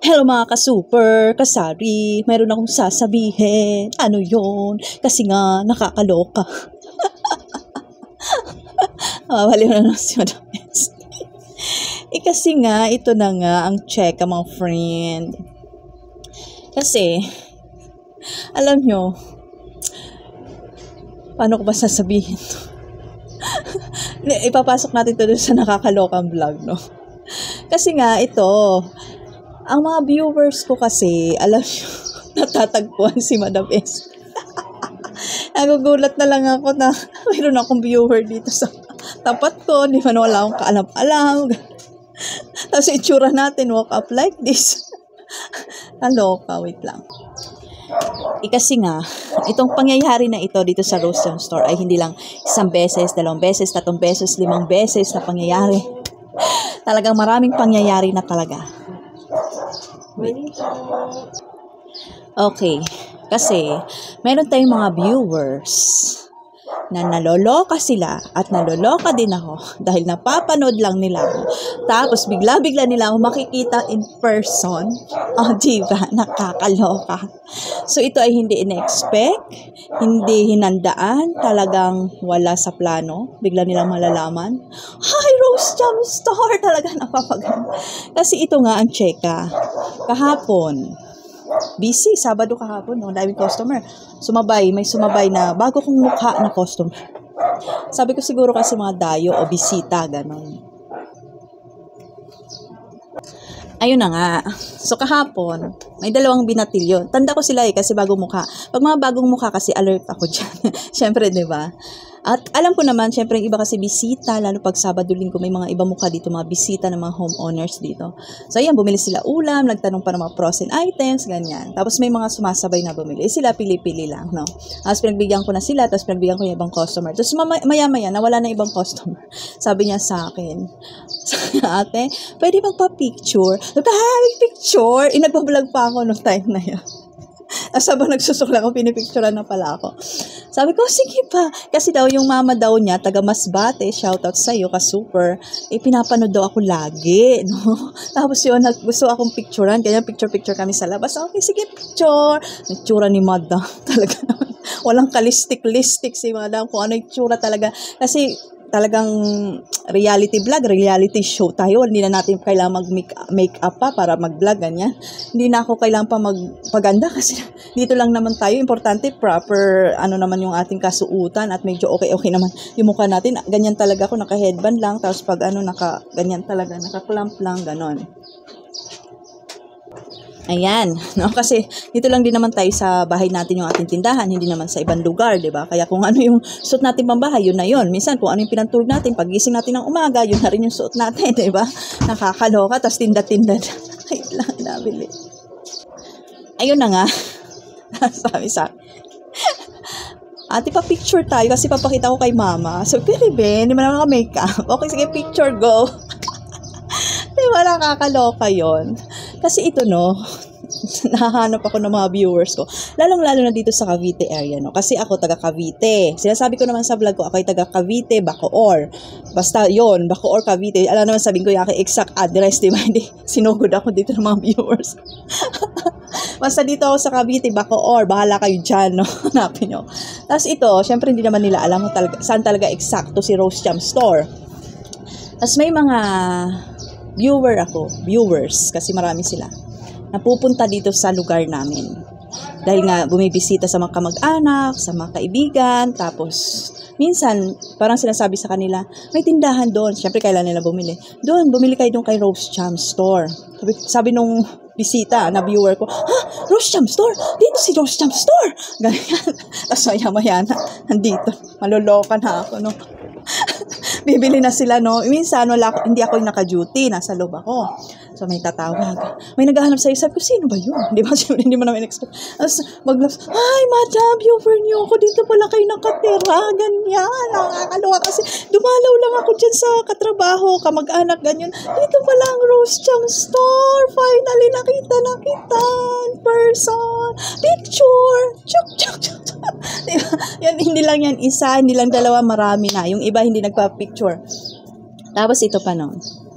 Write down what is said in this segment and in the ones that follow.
Hello mga ka-super, kasari, mayroon akong sasabihin. Ano yon? Kasi nga, nakakaloka. Baliw na lang si Madam S. Kasi nga, ito na nga ang cheka mga friend. Kasi, alam nyo, paano ko ba sasabihin to? Ipapasok natin to sa nakakalokang vlog, no? Kasi nga, ito, ang mga viewers ko kasi, alam nyo, natatagpuan si Madam S. Nagugulat na lang ako na mayroon akong viewer dito sa tapat ko. Di ba wala akong kaalam-alam. Tapos itsura natin, walk up like this. Kaloka, wait lang. Kasi nga, itong pangyayari na ito dito sa Rose Jam Store ay hindi lang isang beses, 2 beses, 3 beses, 5 beses na pangyayari. Talagang maraming pangyayari na talaga. Okay, kasi meron tayong mga viewers na naloloka sila at naloloka din ako dahil napapanood lang nila ako. Tapos bigla-bigla nila ako makikita in person. Oh, diba? Nakakaloka. So ito ay hindi in-expect, hindi hinandaan, talagang wala sa plano. Bigla nilang malalaman. Hi, Rose Jam Store! Talaga napapaganda. Kasi ito nga ang cheka. Kahapon, busy, Sabado kahapon, no? Daming customer. May sumabay na bago kong mukha na customer. Sabi ko siguro kasi mga dayo o bisita, ganon. Ayun na nga. So kahapon, may 2 binatilyo. Tanda ko sila kasi bagong mukha. Pag mga bagong mukha kasi alert ako dyan. Siyempre, di ba? At alam ko naman, syempre, yung iba kasi bisita, lalo pag Sabado, Linggo, may mga iba mukha dito, mga bisita ng mga homeowners dito. So, ayan, bumili sila ulam, nagtanong pa ng mga frozen items, ganyan. Tapos may mga sumasabay na bumili. Sila pili-pili lang, no? Tapos pinagbigyan ko na sila, tapos pinagbigyan ko yung ibang customer. Tapos maya-maya, nawala na ibang customer. Sabi niya sa akin, ate, pwede magpa-picture? Picture? Nagpa-vlog pa ako noong time na yun. Sabang nagsusukla ako, pinipicturean na pala ako. Sabi ko, sige pa. Kasi daw, yung mama daw niya, taga Masbate, shoutout sa'yo, ka-super, pinapanood daw ako lagi, no? Tapos yun, gusto akong picturean, kaya picture-picture kami sa labas. Okay, sige, picture. Nagtsura ni madam, talaga naman. Walang kalistik-listik si madam, kung ano yung tsura talaga. Kasi, talagang reality vlog, reality show tayo. Hindi na natin kailangan mag-make up pa para mag-vlog, ganyan. Hindi na ako kailangan pa magpaganda kasi dito lang naman tayo. Importante, proper, naman yung ating kasuutan at medyo okay naman yung mukha natin. Ganyan talaga ako, naka-headband lang. Tapos pag ganyan talaga, naka-clamp lang, ganon. Ayan, no? Kasi dito lang din naman tayo sa bahay natin yung ating tindahan, hindi naman sa ibang lugar, di ba? Kaya kung ano yung suot natin pambahay, yun na yun. Minsan kung ano yung pinantulog natin, pagising natin ng umaga, yun na rin yung suot natin, di ba? Nakakaloka, tas tinda-tinda. Ay, lang, nabili. Ayun na nga. Sabi sa ate, pa-picture tayo kasi papakita ko kay mama. So, pero hindi mo naman ka-makeup. Okay, sige, picture, go. Di ba, nakakaloka yun? Kasi ito, no, nahahanap ako ng mga viewers ko. Lalong-lalo na dito sa Cavite area, no? Kasi ako, taga Cavite. Sinasabi ko naman sa vlog ko, ako ay taga Cavite, Bacoor. Basta yon, Bacoor, Cavite. Alam naman sabihin ko yung aking exact address, di ba? Hindi, sinugod ako dito ng mga viewers. Basta dito ako sa Cavite, Bacoor. Bahala kayo dyan, no? Hanapin nyo. Tapos ito, syempre hindi naman nila alam talaga, saan talaga eksakto si Rose Jam Store. Tapos may mga viewers, kasi marami sila, napupunta dito sa lugar namin. Dahil nga, bumibisita sa mga kamag-anak, sa mga kaibigan, tapos, minsan, parang sinasabi sa kanila, may tindahan doon. Siyempre, kailan nila bumili? Doon, bumili kayo doon kay Rose Jam Store. Sabi nung bisita na viewer ko, ha? Rose Jam Store? Dito si Rose Jam Store! Ganyan. Tapos, maya-maya na, nandito. Maloloka na ako, no? Bibili na sila, no? Minsan, hindi ako yung naka-duty. Nasa loob ako. So, may tatawag. May naghahanap sa'yo. Sabi ko, sino ba yun? Di ba? Siyempre, hindi mo namin expect. Tapos, maglaps, ay, madam, viewer niyo ako. Dito pala kayo nakatira. Ganyan. Nakakaloka kasi dumalaw lang ako dyan sa katrabaho, kamag-anak, ganyan. Dito pala ang Rose Jam Store. Finally, nakita na kita. Person. Picture. Chuk, chuk, chuk. Diba? Yan, hindi lang yan isa, hindi lang dalawa, marami na. Yung iba hindi nagpa-picture. Tapos ito pa no.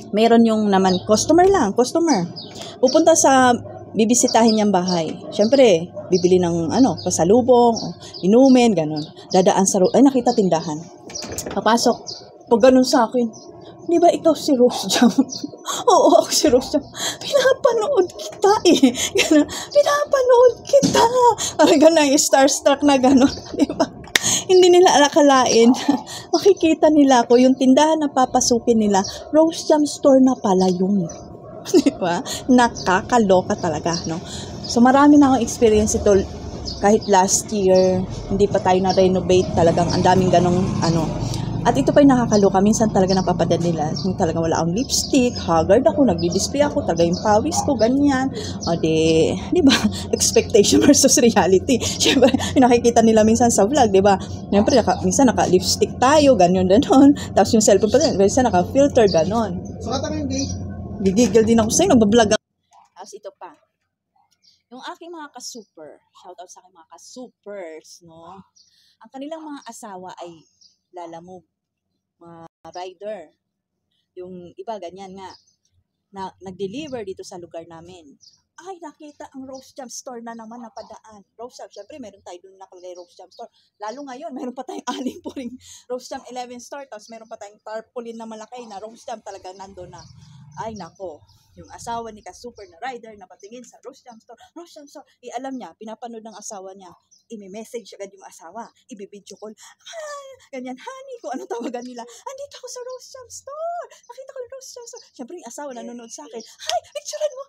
Meron yung naman, customer lang, customer. Pupunta sa bibisitahin niyang bahay. Siyempre, bibili ng pasalubong, inumin, ganun. Dadaan sa ay nakita tindahan. Papasok. Pag ganun sa akin, di ba ikaw si Rose Jam? Oo, ako si Rose Jam. Pinapanood kita eh. Ganun, pinapanood kita. Parang ganun, starstruck na ganun. Di ba? Hindi nila akalain. Makikita nila ako, yung tindahan na papasukin nila, Rose Jam store na pala yun. Di ba? Nakakaloka talaga, no? So, marami na akong experience ito. Kahit last year, hindi pa tayo na-renovate talagang ang daming ganong, At ito pa yung nakakaloka. Minsan talaga napapadad nila. Yung talagang wala akong lipstick, haggard ako, nagdi-display ako, talaga yung pawis ko, ganyan. O di ba? Expectation versus reality. Siyempre, nakikita nila minsan sa vlog, di ba? Siyempre, minsan naka-lipstick tayo, ganyan, ganon. Tapos yung cellphone pa din, minsan naka-filter, ganon. Sukat ako yung gate. Gigigil din ako sa'yo, nagbablog ako. Tapos ito pa. Yung aking mga ka-super, shoutout sa aking mga ka-supers, no? Ang kanilang mga asawa ay lalamove, mga rider. Yung iba, ganyan nga, na nag-deliver dito sa lugar namin. Ay, nakita ang Rose Jam store na naman napadaan. Rose Jam, syempre, meron tayo doon nakalagay Rose Jam store. Lalo ngayon, meron pa tayong aling puring Rose Jam 11 store, tapos meron pa tayong tarpaulin na malaki na Rose Jam talaga nandun na. Ay, nako. Yung asawa ni ka-super na rider na patingin sa Rose Jam store, Rose Jam store, alam niya, pinapanood ng asawa niya, imi-message agad yung asawa, i-video call, ganyan, honey, kung ano tawagan nila, andito ako sa Rose Jam store, nakita ko yung Rose Jam store. Siyempre, yung asawa nanonood sa akin, hi, picturean mo.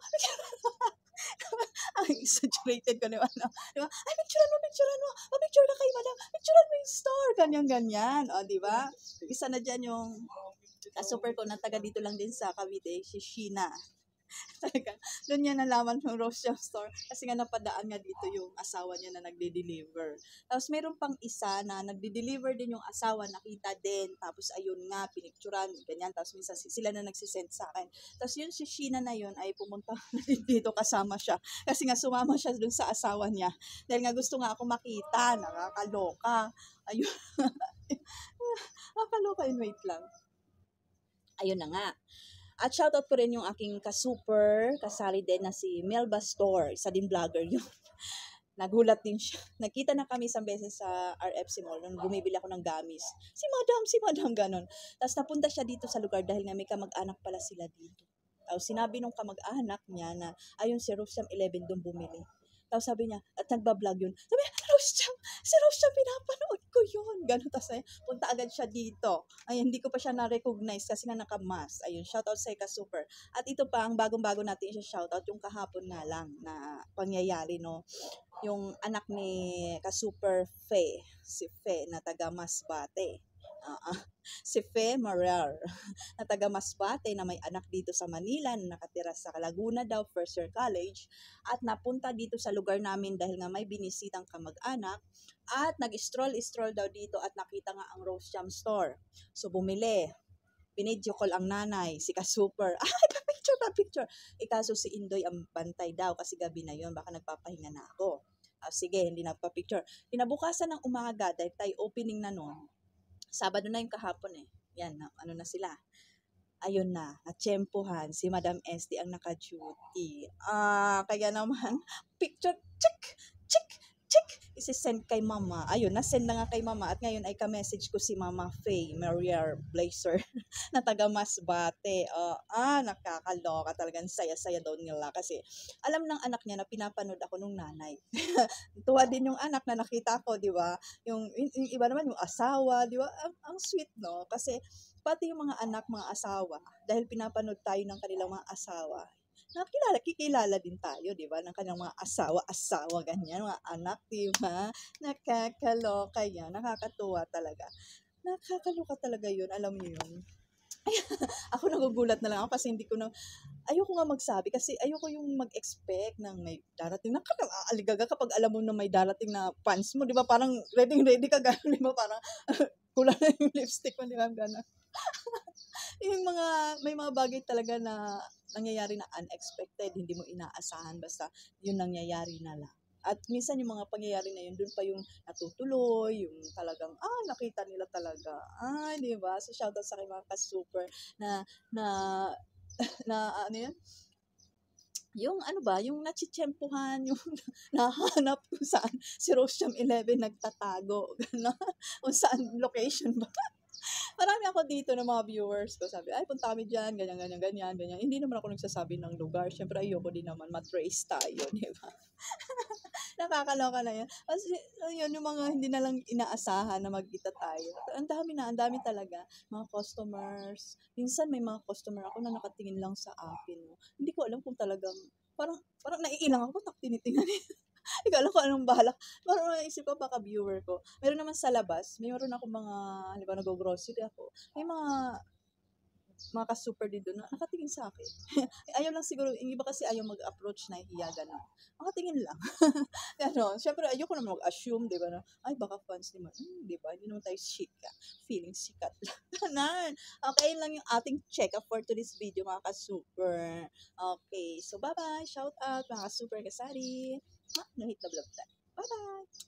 Ang exaggerated ko naman, no? Diba? Ay, picturean mo, picture na kay madam, picturean mo yung store, ganyan, o, diba? Isa na dyan yung super ko na taga dito lang din sa Cavite, si Sheena. Talaga, doon niya nalaman yung Rose Jam store kasi nga napadaan nga dito yung asawa niya na nagde-deliver. Tapos meron pang isa na nagde-deliver din yung asawa, nakita din. Tapos ayun nga, pinicturan, ganyan. Tapos minsan sila na nagsisend sa akin. Tapos yun si Sheena na yun ay pumunta dito kasama siya. Kasi nga sumama siya dun sa asawa niya. Dahil nga gusto nga ako makita, nakakaloka. Ayun. Nakakaloka yun, wait lang. Ayun na nga. At shoutout ko rin yung aking ka-super, kasali din na si Melba Store. Isa din vlogger yun. Nagulat din siya. Nakita na kami isang beses sa RFC Mall nung bumibili ako ng gamis. Si madam, ganon. Tapos napunta siya dito sa lugar dahil nga may kamag-anak pala sila dito. Tapos sinabi nung kamag-anak niya na ayun si Rose Jam 11 doon bumili. Tapos sabi niya, at nagbablog yun. Sabi niya, si Rose Jam, pinapanood ko yun. Ganon, tapos punta agad siya dito. Ay, hindi ko pa siya na-recognize kasi nga naka-mask. Ayun, shoutout sa ka-super. At ito pa, ang bagong-bago natin siya shoutout, yung kahapon nga lang na pangyayari, no? Yung anak ni ka-super Fe, si Fe na taga Masbate. Si Fe Marar na taga Masbate na may anak dito sa Manila na nakatira sa Laguna daw, first year college, at napunta dito sa lugar namin dahil nga may binisitang kamag-anak at nag-stroll daw dito at nakita nga ang Rose Jam store. So bumili. Binidyo call ang nanay, si ka-super. Ay, pa-picture. Ikaso si Indoy ang bantay daw kasi gabi na yon, baka nagpapahinga na ako. Sige, hindi nagpa-picture. Kinabukasan ng umaga dahil tayo opening na noon. Sabado na yung kahapon eh. Yan, ano na sila. Ayun na, natsyempohan. Si Madam SD ang naka-duty. Kaya naman, picture, check. Isi-send kay mama. Ayun, na-send na nga kay mama. At ngayon ay ka-message ko si Mama Faye Maria Blazer na taga Masbate. Nakakaloka talagang saya-saya daw nila. Kasi alam ng anak niya na pinapanood ako nung nanay. Tuwa din yung anak na nakita ko, di ba? Yung iba naman, yung asawa, di ba? Ang sweet, no? Kasi pati yung mga anak, mga asawa, dahil pinapanood tayo ng kanilang mga asawa, kikilala din tayo, di ba? Ng kanilang mga asawa, ganyan, mga anak, di ba? Nakakaloka yan, nakakatuwa talaga. Nakakaloka talaga yun, alam niyo yun. Ako nagugulat na lang ako kasi ayoko nga magsabi kasi ayoko yung mag-expect ng may darating na aligaga kapag alam mo na may darating na fans mo, di ba? Parang ready ka gano'n, di ba? Parang kulang na yung lipstick mo, di ba? Gano'n. May mga bagay talaga na nangyayari na unexpected, hindi mo inaasahan, basta yun nangyayari na lang. At minsan yung mga pangyayari na yun, dun pa yung natutuloy, yung talagang, nakita nila talaga. Di ba? So, shoutout sa aking mga ka-super na, ano yun? Yung ano ba, yung natsitsempuhan, yung nahanap kung saan si Rosyam 11 nagtatago, gano'n, kung saan location ba. Marami ako dito ng mga viewers ko, sabi, ay punta kami dyan, ganyan, ganyan, ganyan, ganyan. Hindi naman ako nagsasabi ng lugar, syempre ayoko din naman matrace tayo, di ba? Nakakaloka na yan. Kasi, yun, yung mga hindi na lang inaasahan na magkita tayo. Ang dami talaga. Mga customers. Minsan may mga customer ako na nakatingin lang sa akin. No? Hindi ko alam kung talagang, parang naiilang ako, tinitingnan nila. Hindi ko alam kung anong balak. Parang naisip ko, baka viewer ko. Meron naman sa labas, meron ako mga, halimbawa nag-grocery ako. May mga ka-super din doon na nakatingin sa akin. Ayaw lang siguro, yung iba kasi ayaw mag-approach na hiya, gano'n. Nakatingin lang. Gano'n. Siyempre, ayoko naman mag-assume, di ba, na, ay, baka fans naman. Di ba, hindi naman tayo sikat. Feeling sikat lang. Ganun. Okay, yun lang yung ating check-up for today's video, mga ka-super. Okay, so bye-bye. Shout out, mga ka-super kasari. No hit na vlog tayo. Bye-bye.